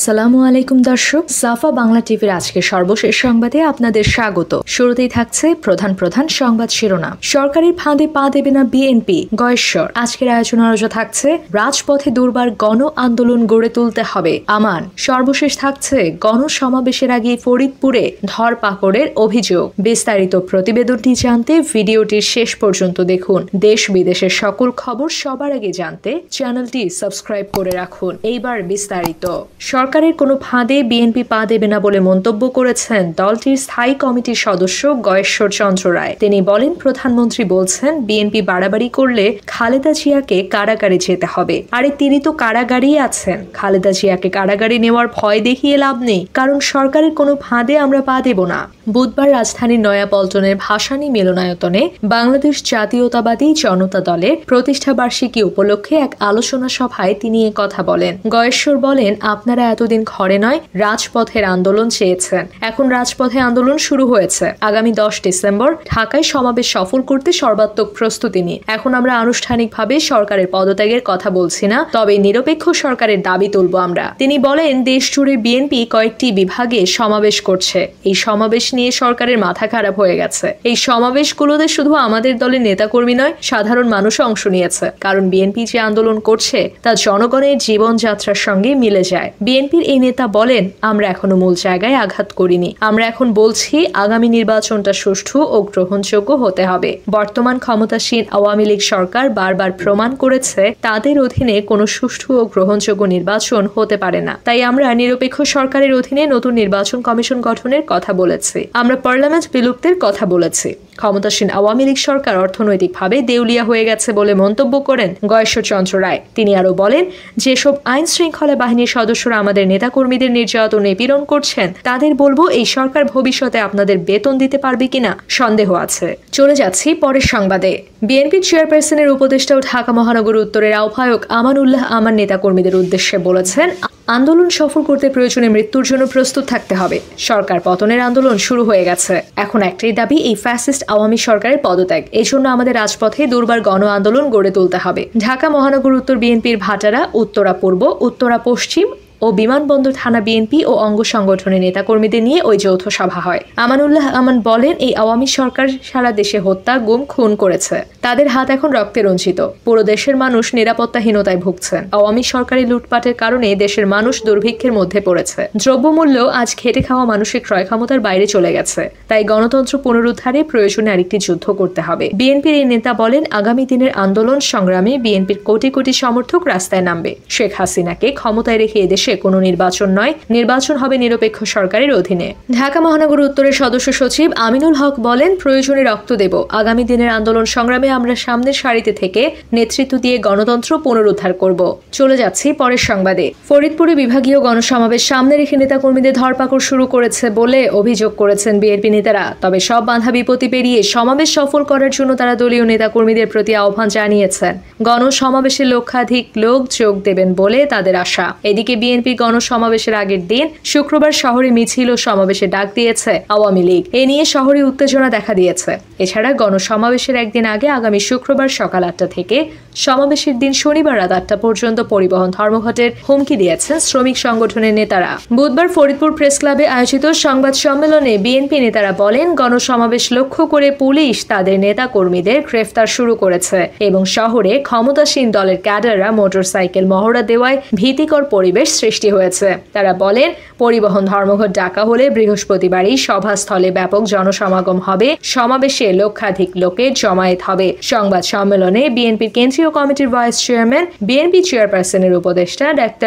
আসসালামু আলাইকুম দর্শক, সাফা বাংলা টিভির আজকের সর্বশেষ সংবাদে আপনাদের স্বাগত। শুরুতেই থাকছে প্রধান প্রধান সংবাদ শিরোনাম। সরকারের ফাঁদে পা দেবে না বিএনপি, গয়েশ্বর। আজকের আয়োজন আরো থাকছে রাজপথে দুর্বার গণ আন্দোলন গড়ে তুলতে হবে আমান। সর্বশেষ থাকছে গণসমাবেশের আগে ফরিদপুরে ধরপাকড়ের অভিযোগ। বিস্তারিত প্রতিবেদনটি জানতে ভিডিওটির শেষ পর্যন্ত দেখুন। দেশ বিদেশের সকল খবর সবার আগে জানতে চ্যানেলটি সাবস্ক্রাইব করে রাখুন। এইবার বিস্তারিত। সরকারের কোনো ফাঁদে বিএনপি পা দেবে না বলে মন্তব্য করেছেন দলটির স্থায়ী কমিটির সদস্য গয়েশ্বর চন্দ্র রায়। তিনি বলেন, প্রধানমন্ত্রী বলছেন বিএনপি বাড়াবাড়ি করলে খালেদা জিয়াকে কারাগারে যেতে হবে। আরে তিনি তো কারাগারেই আছেন। খালেদা জিয়াকে কারাগারে নেওয়ার ভয় দেখিয়ে লাভ নেই, কারণ সরকারের কোনো ফাঁদে আমরা পা দেব না। বুধবার রাজধানীর নয়াপল্টনের ভাসানী মিলনায়তনে বাংলাদেশ জাতীয়তাবাদী জনতা দলের প্রতিষ্ঠাবার্ষিকী উপলক্ষে এক আলোচনা সভায় তিনি এ কথা বলেন। গয়েশ্বর বলেন, আপনারা এতদিন ঘরে নয় রাজপথের আন্দোলন চেয়েছেন, এখন রাজপথে আন্দোলন শুরু হয়েছে। আগামী 10 ডিসেম্বর ঢাকায় সমাবেশ সফল করতে সর্বাত্মক প্রস্তুতি নিয়ে এখন আমরা আনুষ্ঠানিকভাবে সরকারের পদত্যাগের কথা বলছি না, তবে নিরপেক্ষ সরকারের দাবি তুলব আমরা। তিনি বলেন, দেশ জুড়ে বিএনপি কয়েকটি বিভাগে সমাবেশ করছে। এই সমাবেশ নিয়ে সরকারের মাথা খারাপ হয়ে গেছে। এই সমাবেশগুলোতে শুধু আমাদের দলের নেতাকর্মী নয়, সাধারণ মানুষ অংশ নিয়েছে, কারণ বিএনপি যে আন্দোলন করছে তা জনগণের জীবনযাত্রার সঙ্গে মিলে যায়। বিএনপির এই নেতা বলেন, আমরা এখনো মূল জায়গায় আঘাত করিনি। আমরা এখন বলছি আগামী নির্বাচনটা সুষ্ঠু ও গ্রহণযোগ্য হতে হবে। বর্তমান ক্ষমতাসীন আওয়ামী লীগ সরকার বারবার প্রমাণ করেছে তাদের অধীনে কোনো সুষ্ঠু ও গ্রহণযোগ্য নির্বাচন হতে পারে না। তাই আমরা নিরপেক্ষ সরকারের অধীনে নতুন নির্বাচন কমিশন গঠনের কথা বলেছি। আমরা পার্লামেন্ট বিলুপ্তির কথা বলেছি। ক্ষমতাসীন আওয়ামী লীগ সরকার অর্থনৈতিকভাবে দেউলিয়া হয়ে গেছে বলে মন্তব্য করেন গয়েশ্বর চন্দ্র রায়। তিনি আরো বলেন, যেসব আইন শৃঙ্খলা বাহিনীর সদস্যরা আমাদের নেতাকর্মীদের নির্যাতন নিপীড়ন করছেন তাদের বলবো, এই সরকার ভবিষ্যতে আপনাদের বেতন দিতে পারবে কিনা সন্দেহ আছে। চলে যাচ্ছি পরের সংবাদে। বিএনপি চেয়ারপারসনের উপদেষ্টা ও ঢাকা মহানগর উত্তরের আহ্বায়ক আমানুল্লাহ আমান নেতাকর্মীদের উদ্দেশ্যে বলেছেন, আন্দোলন সফল করতে প্রয়োজনে মৃত্যুর জন্য প্রস্তুত থাকতে হবে। সরকার পতনের আন্দোলন শুরু হয়ে গেছে। এখন একটাই দাবি, এই ফ্যাসিস্ট আওয়ামী সরকারের পদত্যাগ। এই জন্য আমাদের রাজপথে দুর্বার গণ আন্দোলন গড়ে তুলতে হবে। ঢাকা মহানগর উত্তর বিএনপির ভাটারা, উত্তরা পূর্ব, উত্তরা পশ্চিম ও বিমানবন্দর থানা বিএনপি ও অঙ্গ সংগঠনের নেতাকর্মীদের নিয়ে ওই যৌথ সভা হয়। আমানুল্লাহ আমান বলেন, এই আওয়ামী সরকার সারা দেশে হত্যা, গুম, খুন করেছে। তাদের হাত এখন রক্তে রঞ্জিত। পুরো দেশের মানুষ নিরাপত্তাহীনতায় ভুগছেন। আওয়ামী সরকারি লুটপাটের কারণে দেশের মানুষ দুর্ভিক্ষের মধ্যে পড়েছে। দ্রব্যমূল্য আজ খেটে খাওয়া মানুষের ক্রয় ক্ষমতার বাইরে চলে গেছে। তাই গণতন্ত্র পুনরুদ্ধারে প্রয়োজনে আরেকটি যুদ্ধ করতে হবে। বিএনপির এই নেতা বলেন, আগামী দিনের আন্দোলন সংগ্রামে বিএনপির কোটি কোটি সমর্থক রাস্তায় নামবে। শেখ হাসিনাকে ক্ষমতায় রেখে এদেশে কোনো নির্বাচন নয়, নির্বাচন হবে নিরপেক্ষ সরকারের অধীনে। ঢাকা মহানগর উত্তরের সদস্য সচিব আমিনুল হক বলেন, প্রয়োজনে রক্ত দেব। আগামী দিনের আন্দোলন সংগ্রামে আমরা সামনের সারিতে থেকে নেতৃত্ব দিয়ে গণতন্ত্র পুনরুদ্ধার করব। চলে যাচ্ছি পরের সংবাদে। ফরিদপুরে বিভাগীয় গণসমাবেশ সামনে রেখে নেতাকর্মীদের ধরপাকড় শুরু করেছে বলে অভিযোগ করেছেন বিএনপি নেতারা। তবে সব বাধা বিপত্তি পেরিয়ে সমাবেশ সফল করার জন্য তারা দলীয় নেতাকর্মীদের প্রতি আহ্বান জানিয়েছেন। গণসমাবেশে লক্ষাধিক লোক যোগ দেবেন বলে তাদের আশা। এদিকে বিএনপি গণসমাবেশের আগের দিন শুক্রবার শহরে মিছিল ও সমাবেশে ডাক দিয়েছে আওয়ামী লীগ। এ নিয়ে শহরে উত্তেজনা দেখা দিয়েছে। এছাড়া গণসমাবেশের একদিন আগে আগামী শুক্রবার সকাল 8টা থেকে সমাবেশের দিন শনিবার রাত 8টা পর্যন্ত পরিবহন ধর্মঘটের হুমকি দিয়েছেন শ্রমিক সংগঠনের নেতারা। বুধবার ফরিদপুর প্রেস ক্লাবে আয়োজিত সংবাদ সম্মেলনে বিএনপি নেতারা বলেন, গণসমাবেশ লক্ষ্য করে পুলিশ তাদের নেতা কর্মীদের গ্রেফতার শুরু করেছে এবং শহরে ক্ষমতাসীন দলের ক্যাডাররা মোটরসাইকেল মহড়া দেওয়ায় ভীতিকর পরিবেশ সৃষ্টি হয়েছে। তারা বলেন, পরিবহন ধর্মঘট ডাকা হলে বৃহস্পতিবারই সভাস্থলে ব্যাপক জনসমাগম হবে। সমাবেশে লক্ষাধিক লোকের জমায়েত হবে। সংবাদ সম্মেলনে বিএনপির কেন্দ্রীয় কমিটির ভাইস চেয়ারম্যান, বিএনপি চেয়ারপারসনের উপদেষ্টা ডাক্তার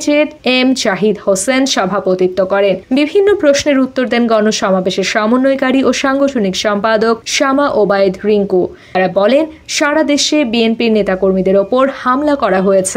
এম জাহিদ হোসেন সভাপতিত্ব করেন। বিভিন্ন প্রশ্নের উত্তর দেন গণসমাবেশের সমন্বয়কারী ও সাংগঠনিক সম্পাদক শামা ওবায়দ রিঙ্কু। তারা বলেন, সারা দেশে বিএনপির নেতাকর্মীদের ওপর হামলা করা হয়েছে,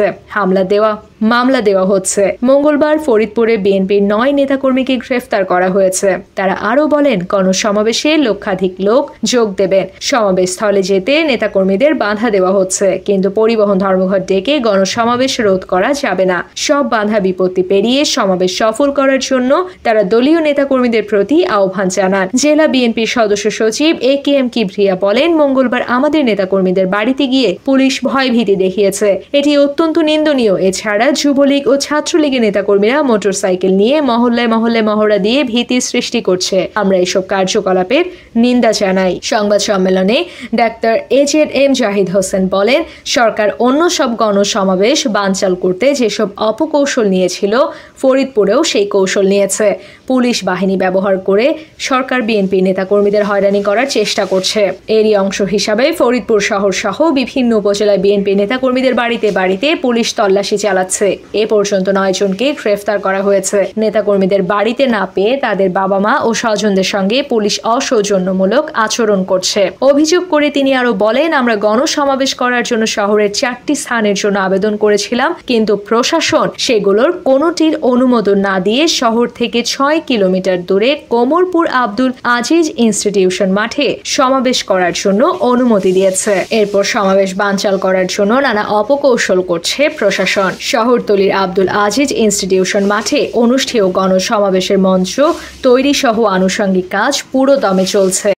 মামলা দেওয়া হচ্ছে। মঙ্গলবার ফরিদপুরে বিএনপির 9 নেতাকর্মীকে গ্রেফতার করা হয়েছে। তারা আরো বলেন, গণসমাবেশে লক্ষাধিক লোক যোগ দেবেন। সমাবেশ স্থলে যেতে নেতাকর্মীদের বাধা দেওয়া হচ্ছে, কিন্তু পরিবহন ধর্মঘট ডেকে গণসমাবেশ রোধ করা যাবে না। সব বাধা বিপত্তি পেরিয়ে সমাবেশ সফল করার জন্য তারা দলীয় নেতাকর্মীদের প্রতি আহ্বান জানান। জেলা বিএনপির সদস্য সচিব এম কিবরিয়া বলেন, মঙ্গলবার আমাদের নেতাকর্মীদের বাড়িতে গিয়ে পুলিশ ভয়ভীতি দেখিয়েছে। এটি অত্যন্ত নিন্দনীয়। এছাড়া যুবলীগ ও ছাত্র ছাত্রলীগের নেতাকর্মীরা মোটরসাইকেল নিয়ে মহল্লায় মহল্লায় মহড়া দিয়ে ভীতি সৃষ্টি করছে। আমরা এসব কার্যকলাপের নিন্দা জানাই। সংবাদ সম্মেলনে ডাক্তার AZM জাহিদ হোসেন বলেন, সরকার অন্য সব গণসমাবেশ বানচাল করতে যেসব অপকৌশল নিয়েছিল, ফরিদপুরেও সেই কৌশল নিয়েছে। পুলিশ বাহিনী ব্যবহার করে সরকার বিএনপি নেতাকর্মীদের হয়রানি করার চেষ্টা করছে। এরই অংশ হিসাবে ফরিদপুর শহর সহ বিভিন্ন উপজেলায় বিএনপি নেতাকর্মীদের বাড়িতে বাড়িতে পুলিশ তল্লাশি চালাচ্ছে। এ পর্যন্ত 9 জনকে গ্রেফতার করা হয়েছে। নেতাকর্মীদের বাড়িতে না পেয়ে তাদের বাবা মা ও স্বজনদের সঙ্গে পুলিশ অসৌজন্যমূলক আচরণ করছে। অভিযোগ করে তিনি আরো বলেন, আমরা গণসমাবেশ করার জন্য শহরের 4টি স্থানের জন্য আবেদন করেছিলাম, কিন্তু প্রশাসন সেগুলোর কোনোটির অনুমোদন না দিয়ে শহর থেকে 6 কিলোমিটার দূরে কোমরপুর আব্দুল আজিজ ইনস্টিটিউশন মাঠে সমাবেশ করার জন্য অনুমতি দিয়েছে। এরপর সমাবেশ বানচাল করার জন্য নানা অপকৌশল করছে প্রশাসন। শহরতলির আব্দুল আজিজ ইনস্টিটিউশন মাঠে অনুষ্ঠেয় গণসমাবেশের মঞ্চ তৈরি সহ আনুষঙ্গিক কাজ পুরো দমে চলছে।